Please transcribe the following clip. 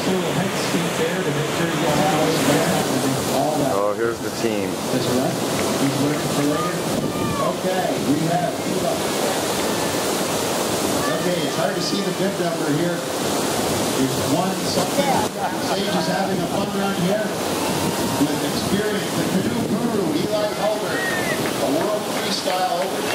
Oh, here's the team. That's right. He's looking for later. Okay, we have Eli. Okay, it's hard to see the bib number here. There's one something. Sage is having a fun run here with experience. The canoe guru, Eli Helbert, a world freestyle over